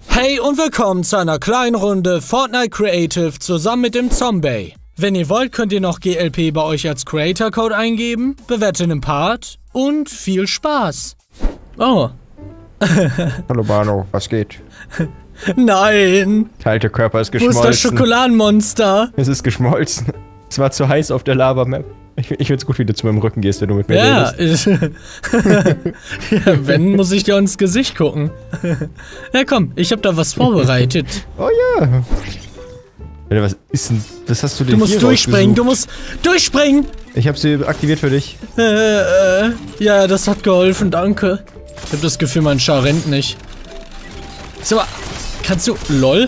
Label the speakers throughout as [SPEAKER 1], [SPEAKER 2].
[SPEAKER 1] Hey und willkommen zu einer kleinen Runde Fortnite Creative zusammen mit dem Zombie. Wenn ihr wollt, könnt ihr noch GLP bei euch als Creator Code eingeben, bewertet einen Part und viel Spaß. Oh.
[SPEAKER 2] Hallo Bano, was geht?
[SPEAKER 1] Nein.
[SPEAKER 2] Der alte Körper ist
[SPEAKER 1] Wo
[SPEAKER 2] geschmolzen.
[SPEAKER 1] ist das Schokoladenmonster?
[SPEAKER 2] Es ist geschmolzen. Es war zu heiß auf der Lava-Map. Ich find's gut, wie du zu meinem Rücken gehst, wenn du mit mir redest.
[SPEAKER 1] Ja, wenn, muss ich dir ins Gesicht gucken. Ja komm, ich hab da was vorbereitet.
[SPEAKER 2] Oh ja. Alter, was ist denn... Was hast du denn
[SPEAKER 1] Du musst
[SPEAKER 2] hier
[SPEAKER 1] durchspringen, du
[SPEAKER 2] rausgesucht?
[SPEAKER 1] musst durchspringen!
[SPEAKER 2] Ich hab sie aktiviert für dich.
[SPEAKER 1] Ja, das hat geholfen, danke. Ich hab das Gefühl, mein Char rennt nicht. So, kannst du... LOL?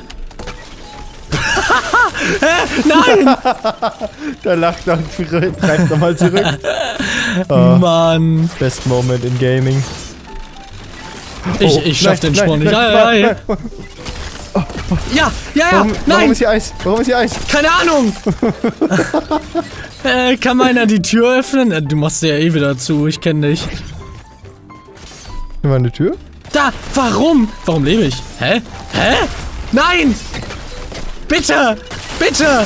[SPEAKER 1] Nein!
[SPEAKER 2] Da lacht er und greift nochmal zurück.
[SPEAKER 1] Mann.
[SPEAKER 2] Best Moment in Gaming.
[SPEAKER 1] Ich schaff den Sprung nicht. Ja,
[SPEAKER 2] Warum
[SPEAKER 1] nein!
[SPEAKER 2] ist hier Eis? Warum ist hier Eis?
[SPEAKER 1] Keine Ahnung! Kann meiner die Tür öffnen? Du machst sie ja eh wieder zu, ich kenn dich.
[SPEAKER 2] Hier war eine Tür?
[SPEAKER 1] Da! Warum? Warum lebe ich? Hä? Nein! Bitte! Bitte!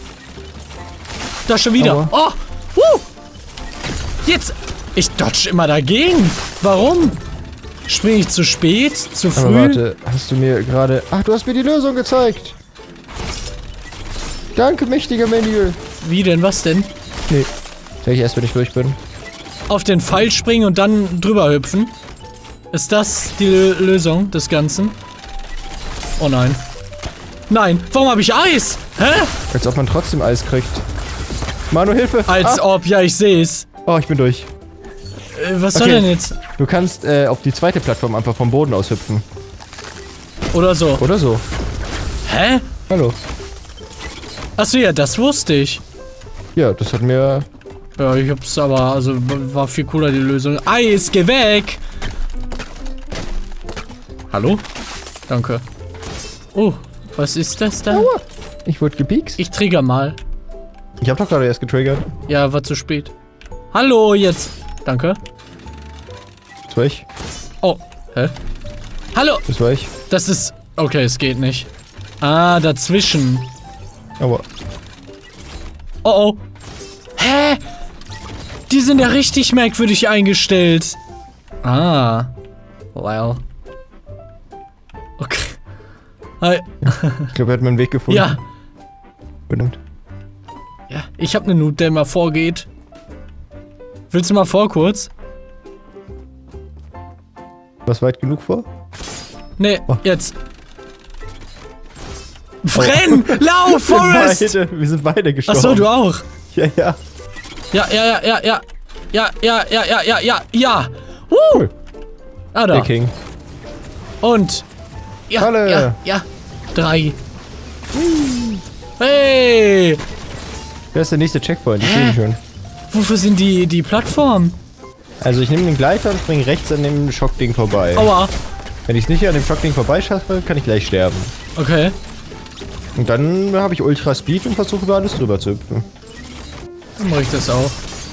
[SPEAKER 1] Da schon wieder.
[SPEAKER 2] Aua.
[SPEAKER 1] Oh! Jetzt! Ich dodge immer dagegen. Warum? Springe ich zu spät? Zu früh?
[SPEAKER 2] Aber warte, hast du mir gerade... Ach, du hast mir die Lösung gezeigt. Danke, mächtiger Menü.
[SPEAKER 1] Wie denn? Was denn?
[SPEAKER 2] Nee. Sag ich erst, wenn ich durch bin.
[SPEAKER 1] Auf den Pfeil springen und dann drüber hüpfen? Ist das die Lösung des Ganzen? Oh nein. Nein, warum habe ich Eis? Hä?
[SPEAKER 2] Als ob man trotzdem Eis kriegt. Manu, Hilfe!
[SPEAKER 1] Als ob, ja, ich seh's.
[SPEAKER 2] Oh, ich bin durch.
[SPEAKER 1] Was soll denn jetzt?
[SPEAKER 2] Du kannst auf die zweite Plattform einfach vom Boden aus hüpfen.
[SPEAKER 1] Oder so.
[SPEAKER 2] Oder so.
[SPEAKER 1] Hä?
[SPEAKER 2] Hallo.
[SPEAKER 1] Achso, ja, das wusste ich.
[SPEAKER 2] Ja, das hat mir...
[SPEAKER 1] Ja, ich hab's aber, also, war viel cooler die Lösung. Eis, geh weg! Hallo? Danke. Oh, was ist das da?
[SPEAKER 2] Aua. Ich wurde gepiekst.
[SPEAKER 1] Ich trigger mal.
[SPEAKER 2] Ich hab doch gerade erst getriggert.
[SPEAKER 1] Ja, war zu spät. Hallo, jetzt. Danke.
[SPEAKER 2] Das war ich.
[SPEAKER 1] Oh, hä? Hallo!
[SPEAKER 2] Das war ich.
[SPEAKER 1] Das ist... Okay, es geht nicht. Ah, dazwischen.
[SPEAKER 2] Aber...
[SPEAKER 1] Oh, oh. Hä? Die sind ja richtig merkwürdig eingestellt. Ah. Well. Okay. Hi.
[SPEAKER 2] Ich glaube, er hat meinen Weg gefunden.
[SPEAKER 1] Ja.
[SPEAKER 2] Verdammt.
[SPEAKER 1] Ja, ich hab ne Noob, der mal vorgeht. Willst du mal vor kurz?
[SPEAKER 2] Was weit genug vor?
[SPEAKER 1] Nee,
[SPEAKER 2] Oh.
[SPEAKER 1] jetzt. Renn! Lauf, Forrest!
[SPEAKER 2] Wir sind beide gestorben.
[SPEAKER 1] Achso, du auch.
[SPEAKER 2] Ja, ja.
[SPEAKER 1] Ja.
[SPEAKER 2] Cool.
[SPEAKER 1] Ah, da.
[SPEAKER 2] Der King.
[SPEAKER 1] Und. Ja,
[SPEAKER 2] Halle.
[SPEAKER 1] ja. 3. Hey!
[SPEAKER 2] Wer ist der nächste Checkpoint? Ich sehe ihn schon.
[SPEAKER 1] Wofür sind die Plattformen?
[SPEAKER 2] Also ich nehme den Gleiter und springe rechts an dem Schockding vorbei.
[SPEAKER 1] Aua.
[SPEAKER 2] Wenn ich es nicht an dem Schockding vorbeischaffe, kann ich gleich sterben.
[SPEAKER 1] Okay.
[SPEAKER 2] Und dann habe ich Ultra Speed und versuche über alles drüber zu hüpfen.
[SPEAKER 1] Dann mache ich das auch.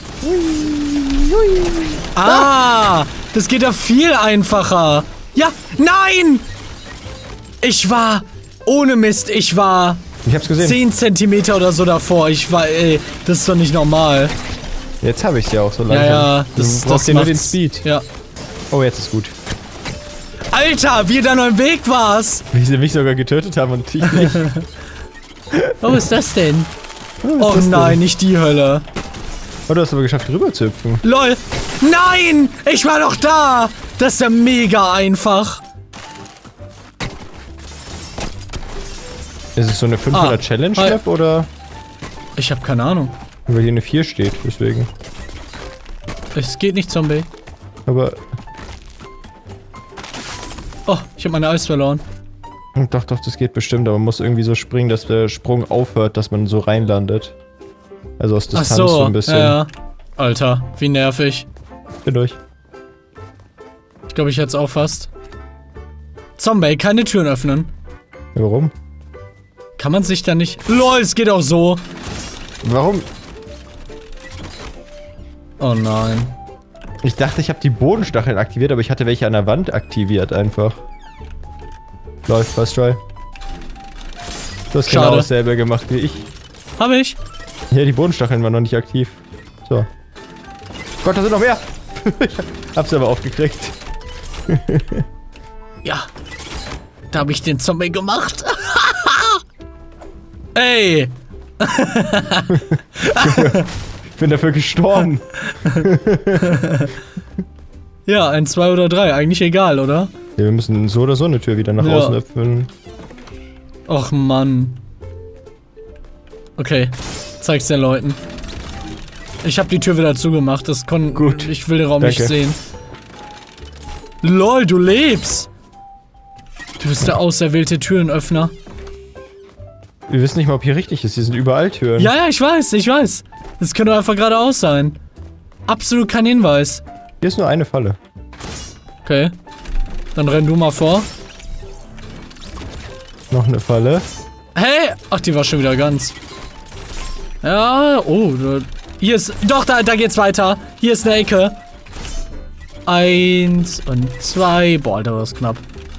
[SPEAKER 1] Ah! Das geht ja viel einfacher. Ja, nein! Ich war... Ohne Mist, ich war...
[SPEAKER 2] Ich hab's gesehen.
[SPEAKER 1] 10 Zentimeter oder so davor. Ich war, ey, das ist doch nicht normal.
[SPEAKER 2] Jetzt habe ich es ja auch so langsam.
[SPEAKER 1] Ja,
[SPEAKER 2] du brauchst ja nur den Speed.
[SPEAKER 1] Ja.
[SPEAKER 2] Oh, jetzt ist gut.
[SPEAKER 1] Alter, wie da noch im Weg war's.
[SPEAKER 2] Wie sie mich sogar getötet haben und ich nicht.
[SPEAKER 1] Was ist das denn?
[SPEAKER 2] Was
[SPEAKER 1] Oh
[SPEAKER 2] ist das
[SPEAKER 1] nein,
[SPEAKER 2] denn?
[SPEAKER 1] nicht die Hölle.
[SPEAKER 2] Oh, du hast aber geschafft, rüber zu hüpfen.
[SPEAKER 1] LOL. Nein! Ich war doch da! Das ist ja mega einfach.
[SPEAKER 2] Ist es so eine 500 Challenge Map oder?
[SPEAKER 1] Ich habe keine Ahnung.
[SPEAKER 2] Weil hier eine 4 steht, deswegen.
[SPEAKER 1] Es geht nicht, Zombie.
[SPEAKER 2] Aber...
[SPEAKER 1] Oh, ich habe meine Eis verloren.
[SPEAKER 2] Doch, das geht bestimmt, aber man muss irgendwie so springen, dass der Sprung aufhört, dass man so reinlandet. Also aus Distanz so ein bisschen.
[SPEAKER 1] Ja. Alter, wie nervig.
[SPEAKER 2] Bin durch.
[SPEAKER 1] Ich glaube, ich hätte es auch fast. Zombie, keine Türen öffnen.
[SPEAKER 2] Ja, warum?
[SPEAKER 1] Kann man sich da nicht... LOL, es geht auch so.
[SPEAKER 2] Warum?
[SPEAKER 1] Oh nein.
[SPEAKER 2] Ich dachte, ich habe die Bodenstacheln aktiviert, aber ich hatte welche an der Wand aktiviert einfach. Läuft fast, Troy. Du hast
[SPEAKER 1] Schade.
[SPEAKER 2] genau dasselbe gemacht wie ich.
[SPEAKER 1] Hab ich?
[SPEAKER 2] Ja, die Bodenstacheln waren noch nicht aktiv. So. Gott, da sind noch mehr! Ich hab's aber aufgekriegt.
[SPEAKER 1] Ja. Da habe ich den Zombie gemacht. Ey!
[SPEAKER 2] Ich bin dafür gestorben.
[SPEAKER 1] Ja, 1, 2 oder 3. Eigentlich egal, oder?
[SPEAKER 2] Ja, wir müssen so oder so eine Tür wieder nach außen öffnen.
[SPEAKER 1] Och, Mann. Okay. Zeig's den Leuten. Ich habe die Tür wieder zugemacht. Das konnte.
[SPEAKER 2] Gut.
[SPEAKER 1] Ich will den Raum
[SPEAKER 2] Danke.
[SPEAKER 1] nicht sehen. LOL, du lebst! Du bist der auserwählte Türenöffner.
[SPEAKER 2] Wir wissen nicht mal, ob hier richtig ist. Hier sind überall Türen.
[SPEAKER 1] Ja, ja, ich weiß, ich weiß. Das könnte einfach geradeaus sein. Absolut kein Hinweis.
[SPEAKER 2] Hier ist nur eine Falle.
[SPEAKER 1] Okay. Dann renn du mal vor.
[SPEAKER 2] Noch eine Falle.
[SPEAKER 1] Hey! Ach, die war schon wieder ganz. Ja, oh, hier ist. Doch, da geht's weiter. Hier ist eine Ecke. 1 und 2. Boah, Alter, das ist knapp.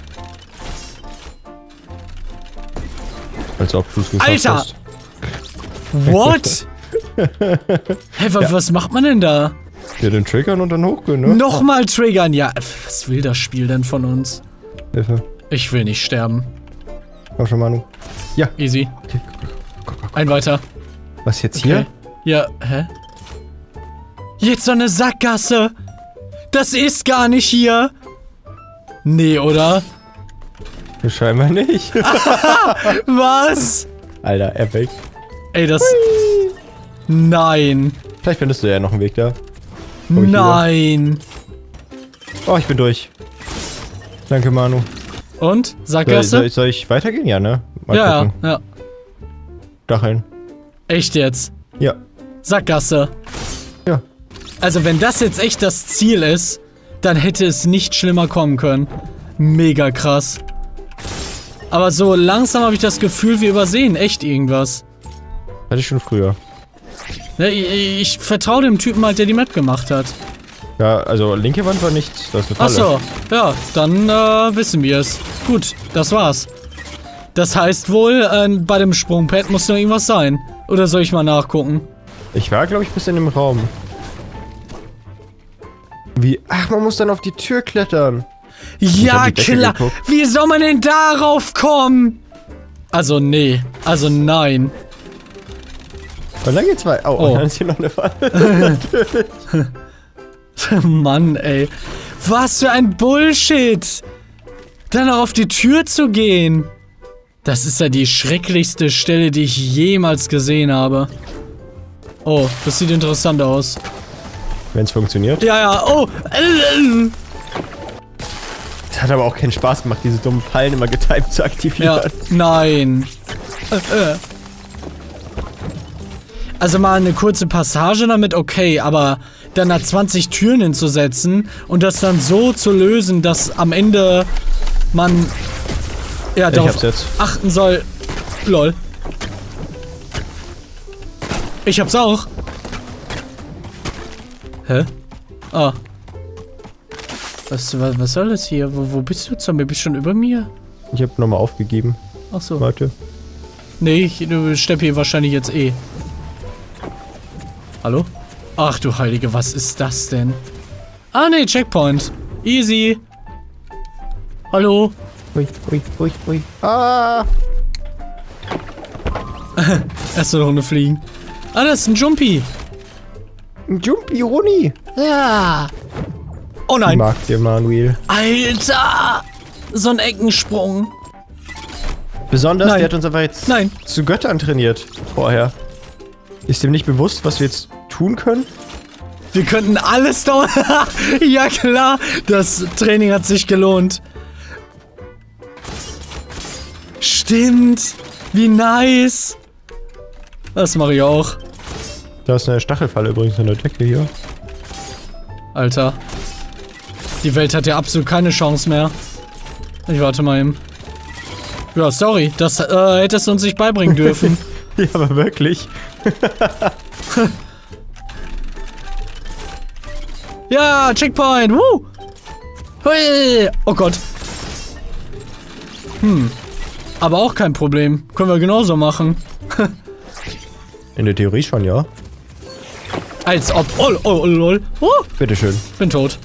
[SPEAKER 2] Als ob du es geschafft
[SPEAKER 1] Alter!
[SPEAKER 2] hast.
[SPEAKER 1] What? Hä, was macht man denn da?
[SPEAKER 2] Ja, den triggern und dann hochgehen, ne?
[SPEAKER 1] Nochmal triggern, ja. Was will das Spiel denn von uns?
[SPEAKER 2] Hilfe.
[SPEAKER 1] Ich will nicht sterben.
[SPEAKER 2] Komm schon, Manu. Ja.
[SPEAKER 1] Easy.
[SPEAKER 2] Okay, guck.
[SPEAKER 1] Ein weiter.
[SPEAKER 2] Was jetzt hier?
[SPEAKER 1] Ja, hä? Jetzt so eine Sackgasse. Das ist gar nicht hier. Nee, oder?
[SPEAKER 2] Ja, scheinbar nicht.
[SPEAKER 1] Was?
[SPEAKER 2] Alter, epic.
[SPEAKER 1] Ey, das... Nein.
[SPEAKER 2] Vielleicht findest du ja noch einen Weg da.
[SPEAKER 1] Nein.
[SPEAKER 2] Oh, ich bin durch. Danke, Manu.
[SPEAKER 1] Und? Sackgasse?
[SPEAKER 2] Soll ich weitergehen? Ja, ne? Mal
[SPEAKER 1] Ja,
[SPEAKER 2] gucken.
[SPEAKER 1] ja.
[SPEAKER 2] Stacheln.
[SPEAKER 1] Echt jetzt?
[SPEAKER 2] Ja.
[SPEAKER 1] Sackgasse.
[SPEAKER 2] Ja.
[SPEAKER 1] Also wenn das jetzt echt das Ziel ist, dann hätte es nicht schlimmer kommen können. Mega krass. Aber so langsam habe ich das Gefühl, wir übersehen echt irgendwas.
[SPEAKER 2] Hatte ich schon früher.
[SPEAKER 1] Ne, ich vertraue dem Typen halt, der die Map gemacht hat.
[SPEAKER 2] Ja, also linke Wand war nichts. Das ist eine Falle.
[SPEAKER 1] Achso, ja, dann wissen wir es. Gut, das war's. Das heißt wohl, bei dem Sprungpad muss noch irgendwas sein. Oder soll ich mal nachgucken?
[SPEAKER 2] Ich war, glaube ich, bis in dem Raum. Wie? Ach, man muss dann auf die Tür klettern.
[SPEAKER 1] Ja,
[SPEAKER 2] hab die Decke
[SPEAKER 1] klar.
[SPEAKER 2] geguckt.
[SPEAKER 1] Wie soll man denn darauf kommen? Also, nee. Also, nein.
[SPEAKER 2] Und dann geht's weiter. Oh, und dann ist hier noch eine Falle.
[SPEAKER 1] Mann, ey. Was für ein Bullshit. Dann noch auf die Tür zu gehen. Das ist ja die schrecklichste Stelle, die ich jemals gesehen habe. Oh, das sieht interessant aus.
[SPEAKER 2] Wenn's funktioniert.
[SPEAKER 1] Ja, ja, oh.
[SPEAKER 2] Es hat aber auch keinen Spaß gemacht, diese dummen Fallen immer getimed zu aktivieren.
[SPEAKER 1] Ja, nein. Also mal eine kurze Passage damit, okay, aber dann da 20 Türen hinzusetzen und das dann so zu lösen, dass am Ende man ja darauf achten soll. Lol. Ich hab's auch. Hä? Ah. Was soll das hier? Wo bist du, Zombie? Bist du schon über mir?
[SPEAKER 2] Ich hab nochmal aufgegeben.
[SPEAKER 1] Ach so.
[SPEAKER 2] Warte.
[SPEAKER 1] Nee, du stepp hier wahrscheinlich jetzt eh. Hallo? Ach du Heilige, was ist das denn? Ah nee, Checkpoint. Easy. Hallo?
[SPEAKER 2] Ui. Ah!
[SPEAKER 1] Erste Runde fliegen. Ah, das ist ein Jumpy.
[SPEAKER 2] Ein Jumpy Runi.
[SPEAKER 1] Ja. Oh
[SPEAKER 2] Ich
[SPEAKER 1] nein.
[SPEAKER 2] mag dir, Manuel.
[SPEAKER 1] Alter! So ein Eckensprung.
[SPEAKER 2] Besonders,
[SPEAKER 1] Nein.
[SPEAKER 2] der hat uns aber jetzt
[SPEAKER 1] Nein.
[SPEAKER 2] zu Göttern trainiert. Vorher. Ist dem nicht bewusst, was wir jetzt tun können?
[SPEAKER 1] Wir könnten alles dauern. Ja klar, das Training hat sich gelohnt. Stimmt. Wie nice. Das mache ich auch.
[SPEAKER 2] Da ist eine Stachelfalle übrigens in der Decke hier.
[SPEAKER 1] Alter. Die Welt hat ja absolut keine Chance mehr. Ich warte mal eben. Ja, sorry. Das hättest du uns nicht beibringen dürfen.
[SPEAKER 2] Ja, aber wirklich.
[SPEAKER 1] Ja, Checkpoint. Woo. Hui. Oh Gott. Aber auch kein Problem. Können wir genauso machen.
[SPEAKER 2] In der Theorie schon, ja.
[SPEAKER 1] Als ob. Oh, lol.
[SPEAKER 2] Bitteschön.
[SPEAKER 1] Bin tot.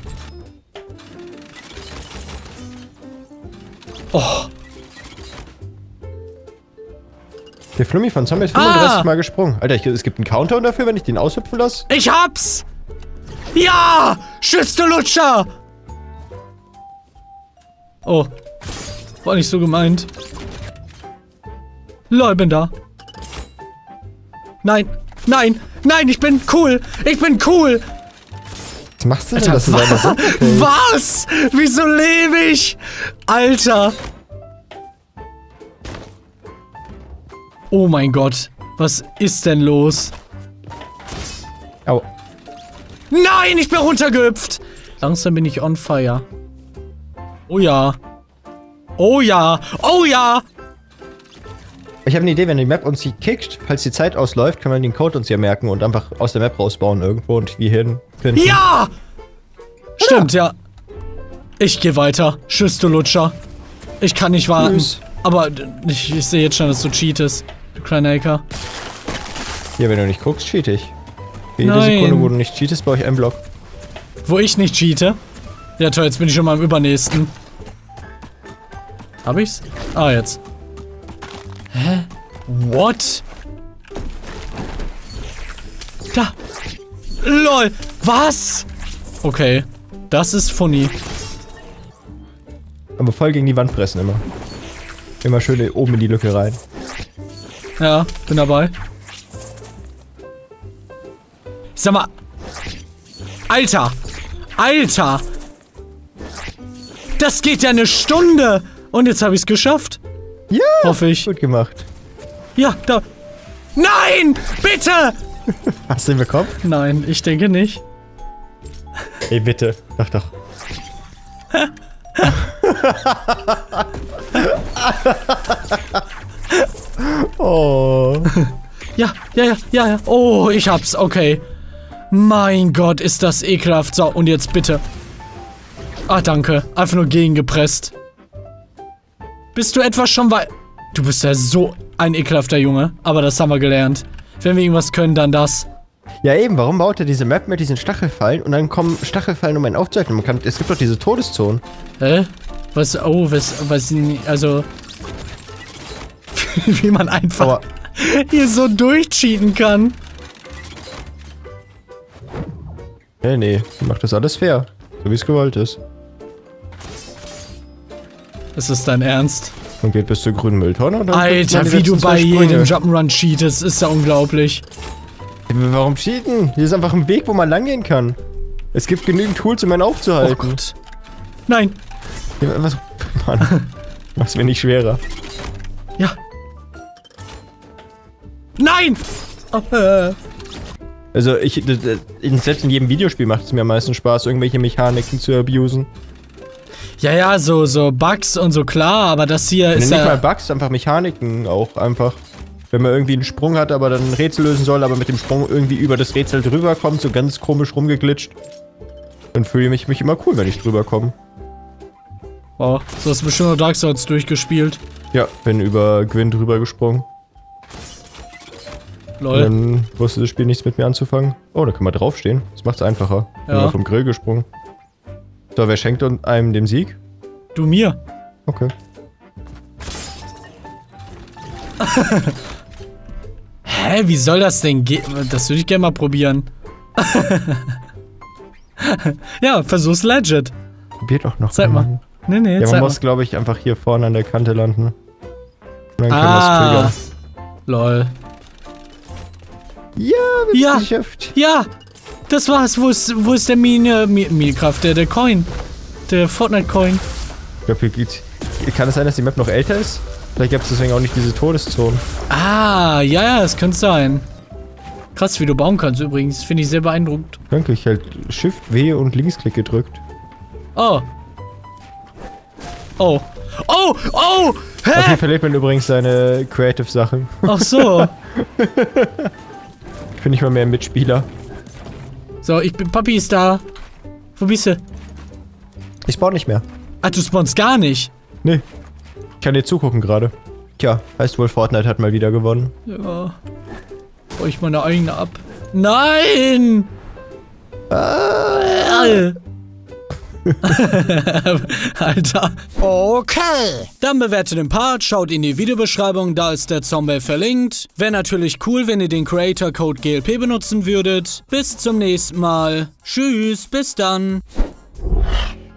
[SPEAKER 1] Oh.
[SPEAKER 2] Der Flummi von Zombie ist 35 Mal gesprungen. Alter, es gibt einen Countdown dafür, wenn ich den aushüpfen lasse?
[SPEAKER 1] Ich hab's! Ja! Schütztelutscher! Oh. War nicht so gemeint. Lol, bin da. Nein, nein, nein, ich bin cool! Ich bin cool!
[SPEAKER 2] Was machst du denn,
[SPEAKER 1] Alter,
[SPEAKER 2] dass du da einfach runterfällst?
[SPEAKER 1] Was? Wieso lebe ich? Alter! Oh mein Gott. Was ist denn los?
[SPEAKER 2] Au.
[SPEAKER 1] Nein, ich bin runtergehüpft! Langsam bin ich on fire. Oh ja. Oh ja. Oh ja!
[SPEAKER 2] Ich habe eine Idee, wenn die Map uns hier kickt, falls die Zeit ausläuft, können wir den Code uns hier merken und einfach aus der Map rausbauen irgendwo und wir hin finden.
[SPEAKER 1] Ja! Stimmt, ja. Ich gehe weiter. Tschüss, du Lutscher. Ich kann nicht warten.
[SPEAKER 2] Tschüss.
[SPEAKER 1] Aber ich sehe jetzt schon, dass du cheatest. Du kleiner Hacker.
[SPEAKER 2] Ja, wenn du nicht guckst, cheat ich. Jede
[SPEAKER 1] Nein.
[SPEAKER 2] Sekunde, wo du nicht cheatest, baue ich einen Block.
[SPEAKER 1] Wo ich nicht cheate? Ja toll, jetzt bin ich schon mal im übernächsten. Hab ich's? Ah, jetzt. Hä? What? Da. LOL. Was? Okay. Das ist funny.
[SPEAKER 2] Aber voll gegen die Wand fressen immer. Immer schön oben in die Lücke rein.
[SPEAKER 1] Ja, bin dabei. Sag mal. Alter. Alter. Das geht ja eine Stunde. Und jetzt habe ich es geschafft.
[SPEAKER 2] Ja.
[SPEAKER 1] Hoffe ich.
[SPEAKER 2] Gut gemacht.
[SPEAKER 1] Ja, da. Nein! Bitte!
[SPEAKER 2] Hast du ihn bekommen?
[SPEAKER 1] Nein, ich denke nicht.
[SPEAKER 2] Ey, bitte. Doch, doch. Oh.
[SPEAKER 1] Ja. Oh, ich hab's. Okay. Mein Gott, ist das ekelhaft. So, und jetzt bitte. Ah, danke. Einfach nur gegengepresst. Bist du etwas schon weit... Du bist ja so ein ekelhafter Junge. Aber das haben wir gelernt. Wenn wir irgendwas können, dann das.
[SPEAKER 2] Ja eben, warum baut er diese Map mit diesen Stachelfallen und dann kommen Stachelfallen, um einen aufzuhalten? Es gibt doch diese Todeszonen.
[SPEAKER 1] Hä? Was? Oh, also... Wie man einfach hier so durchcheaten kann.
[SPEAKER 2] Nee, macht das alles fair. So wie es gewollt ist.
[SPEAKER 1] Ist das dein Ernst?
[SPEAKER 2] Und geht bis zur grünen Mülltonne und dann
[SPEAKER 1] Alter, wie du bei jedem Jump'n'Run cheatest, ist ja unglaublich.
[SPEAKER 2] Warum cheaten? Hier ist einfach ein Weg, wo man langgehen kann. Es gibt genügend Tools, um einen aufzuhalten.
[SPEAKER 1] Oh Gott. Nein.
[SPEAKER 2] Ja, was? Mann. Mach's mir nicht schwerer.
[SPEAKER 1] Ja. Nein! Oh,
[SPEAKER 2] Also selbst in jedem Videospiel macht es mir am meisten Spaß, irgendwelche Mechaniken zu abusen.
[SPEAKER 1] Ja, so Bugs und so, klar, aber das hier ist
[SPEAKER 2] Nicht
[SPEAKER 1] ja...
[SPEAKER 2] mal Bugs, einfach Mechaniken auch einfach. Wenn man irgendwie einen Sprung hat, aber dann ein Rätsel lösen soll, aber mit dem Sprung irgendwie über das Rätsel drüber kommt, so ganz komisch rumgeglitscht. Dann fühle ich mich immer cool, wenn ich drüber komme.
[SPEAKER 1] Oh, so hast du bestimmt noch Dark Souls durchgespielt.
[SPEAKER 2] Ja, bin über Gwyn drüber gesprungen.
[SPEAKER 1] Lol.
[SPEAKER 2] Dann wusste das Spiel nichts mit mir anzufangen. Oh, da kann man draufstehen. Das macht's einfacher. Bin mal vom Grill gesprungen. So, wer schenkt einem den Sieg?
[SPEAKER 1] Du mir.
[SPEAKER 2] Okay.
[SPEAKER 1] Hä, wie soll das denn gehen? Das würde ich gerne mal probieren. Ja, versuch's legit.
[SPEAKER 2] Probier doch noch.
[SPEAKER 1] Zeig mal. Nee,
[SPEAKER 2] Ja,
[SPEAKER 1] zeig
[SPEAKER 2] man
[SPEAKER 1] mal.
[SPEAKER 2] muss, glaube ich, einfach hier vorne an der Kante landen. Und dann können wir es triggern.
[SPEAKER 1] Lol.
[SPEAKER 2] Ja, wir
[SPEAKER 1] Ja.
[SPEAKER 2] haben es geschafft.
[SPEAKER 1] Ja, das war's. Wo ist der Minecraft, der Coin? Der Fortnite-Coin.
[SPEAKER 2] Ich glaube, hier geht's. Kann es sein, dass die Map noch älter ist? Vielleicht gab es deswegen auch nicht diese Todeszonen.
[SPEAKER 1] Ah, ja, das könnte sein. Krass, wie du bauen kannst übrigens. Finde ich sehr beeindruckend.
[SPEAKER 2] Danke, ich halt Shift, W und Linksklick gedrückt.
[SPEAKER 1] Oh. Oh. Oh, oh!
[SPEAKER 2] Auf
[SPEAKER 1] Hä?
[SPEAKER 2] hier verliert man übrigens seine Creative-Sachen.
[SPEAKER 1] Ach so.
[SPEAKER 2] Ich bin nicht mal mehr ein Mitspieler.
[SPEAKER 1] So, Papi ist da. Wo bist du?
[SPEAKER 2] Ich spawn nicht mehr.
[SPEAKER 1] Ah, du spawnst gar nicht.
[SPEAKER 2] Nee. Ich kann dir zugucken gerade. Tja, heißt wohl, Fortnite hat mal wieder gewonnen.
[SPEAKER 1] Ja. Hau ich meine eigene ab. Nein! Alter. Okay. Dann bewertet den Part, schaut in die Videobeschreibung, da ist der Zombie verlinkt. Wäre natürlich cool, wenn ihr den Creator Code GLP benutzen würdet. Bis zum nächsten Mal. Tschüss, bis dann.